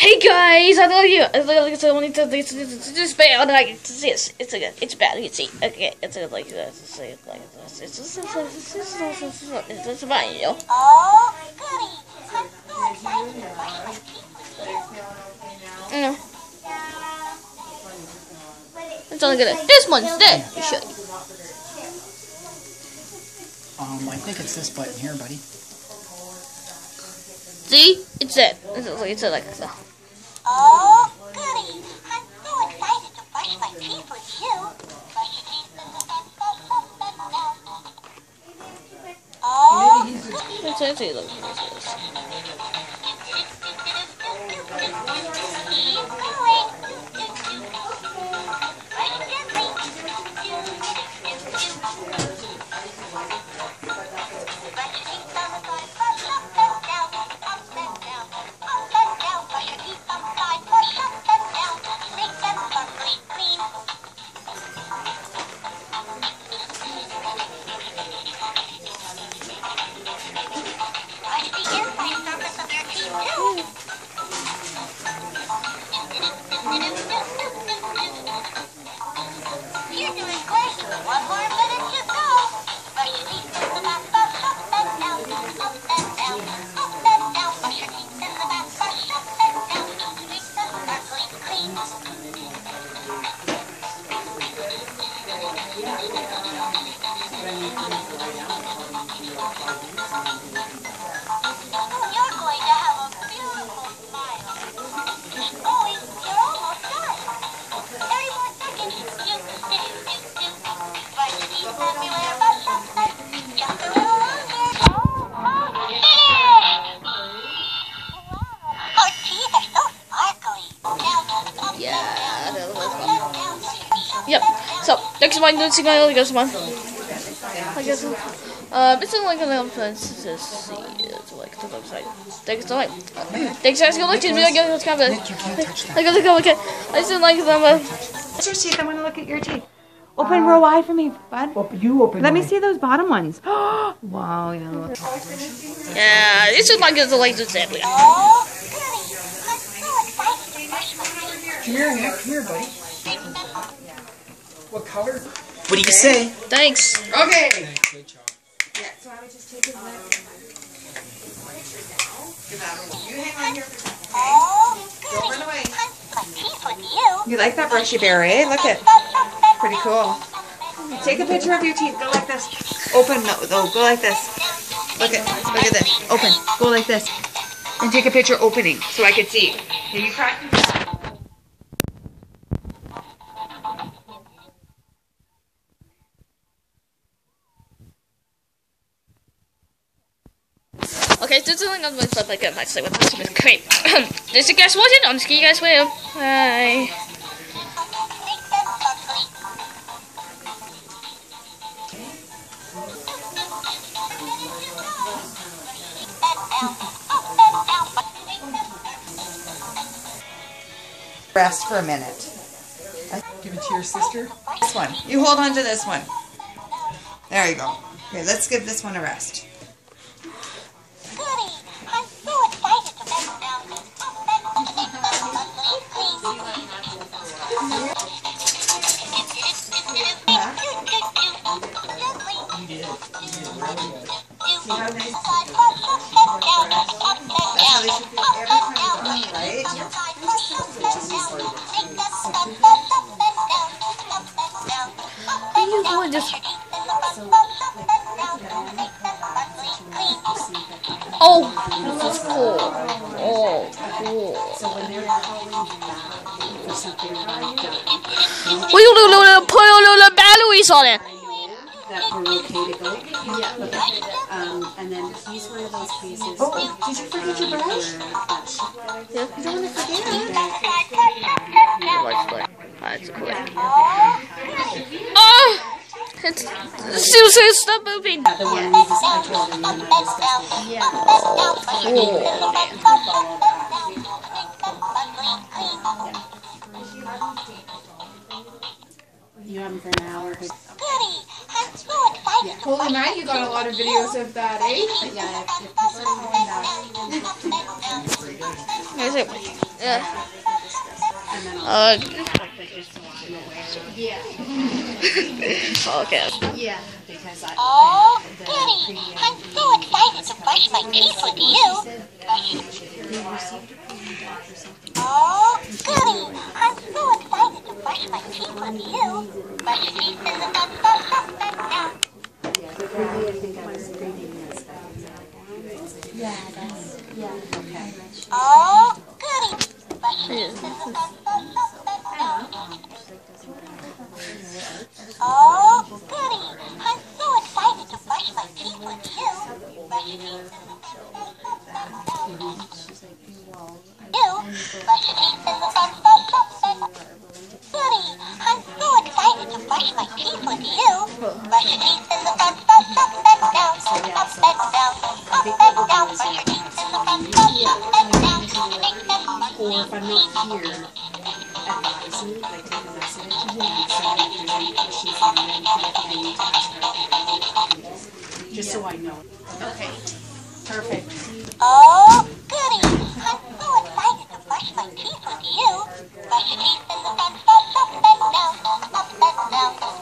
Hey guys, I love you. It's only this bad. It's bad. You can see. Okay, it's like this. It's fine, you know. Oh, goody! I'm so excited to brush my teeth with you. No. It's only good. This one's dead. You should. I think it's this button here, buddy. See? It's dead. It's like so. Oh, goody! I'm so excited to brush my teeth with you. Brush your teeth and the back, brush up and down. Oh, goody! It's like this. Keep going. Brush gently. Brush your teeth on the side, brush up and down, up and down, up and down. Brush your teeth on the side, brush up and down, make them sparkly clean. Brush the inside surface of your teeth too. You're doing great. One more minute to go. Brush your teeth in the back, brush up and down, up and down, up and down. Brush your teeth in the back, brush up and down, make them sparkly clean. You're going to have a beautiful smile. Keep going. You're almost done. 30 more seconds. Brush your teeth everywhere. Brush up and just a little longer. Finished! Our teeth are so sparkly. Down, up, Yeah, that was fun. down. Yep. So next one, let's see my other guess one. I guess it's like an let's just see. It's like the website. Thanks so much. Thanks guys for watching. Let's come back. Nick, you can't touch that. I gotta okay. I just like them. What's your teeth? I want to look at your teeth. Open real wide for me, bud. Open. Let me see those bottom ones. Wow, yeah. Look. Yeah, this is like the laser sample. Oh, goody. I'm so excited to brush my teeth. Come here, Nick. Come here, buddy. What color? What do you say? Thanks. Okay. Good job. Yeah, so I would just take his leg. You hang on here for a second. Oh, Don't goody. run away. I'm my teeth with you. You like that brushy bear, eh? Look at. Brush up and Pretty cool. Take a picture of your teeth. Go like this. Open. No, go like this. Look at this. Open. Go like this. And take a picture opening so I can see. Can you practice that? Okay, this is another one stuff I get actually with this is great. This is guys watching. I'm just see you guys later. Bye. make them sparkly. Rest for a minute. Give it to your sister. This one. You hold on to this one. There you go. Okay, let's give this one a rest. Goody! I'm so excited to bend down and up and make them sparkly clean. See how nice. Side brush up and down, up and That's down, how they should feel up every and time down. you brush, right? Side brush up and down, make them sparkly up and down, up and down, up and You down. would just Brush your teeth in the front, brush up and down, make them sparkly clean. oh, this is cool. Oh, cool. Well, you put a little batteries on it. That we're okay to go. Yeah. And then he's one of those cases. Oh, did you forget your brush? Yeah, you don't want to forget. Side brush up and down. Let's play. That's cool. Oh, goody! Oh, it's seriously stop moving. The one we just I told him and I discussed it. Yeah. You have him for an hour. Goody! I'm so excited. Holy night, you got a lot of videos of that, eh? Yeah, if people are calling that. Is it? Yeah. And then I'll Okay. just so I'm aware. Yeah. Okay. Yeah. Because Oh, the goody! previous I'm so excited to brush my teeth with you. Oh, goody! I'm so excited to brush my teeth with you. Brush your teeth in the front, front, front, and down. the preview, I think I was previewing this. Oh, goody! Brush your teeth in the front, front, front, and down. Oh, goody! I'm so excited to brush my teeth with you. Brush your teeth in the front, front, front, and down. You brush your teeth in the front, front, front, and goody! I'm so excited to brush my teeth with you. Brush your teeth in the front, front, front, and down, up and down, up and down. Brush your teeth in the front, front, front, and down. Make them brush Or if I'm not here, advise me, like take a message and send if there's any questions on it, I need to ask her. Just so I know. Okay. Perfect. Oh, goody! I'm so excited to brush my teeth with you. Brush your teeth in the front, front, up and down, up and down.